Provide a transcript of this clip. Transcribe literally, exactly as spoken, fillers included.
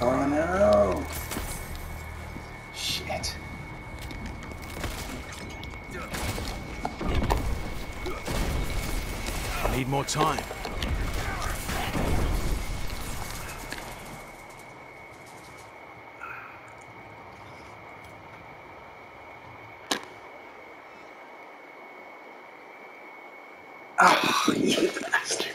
Oh no! Shit. I need more time. Oh, you bastard.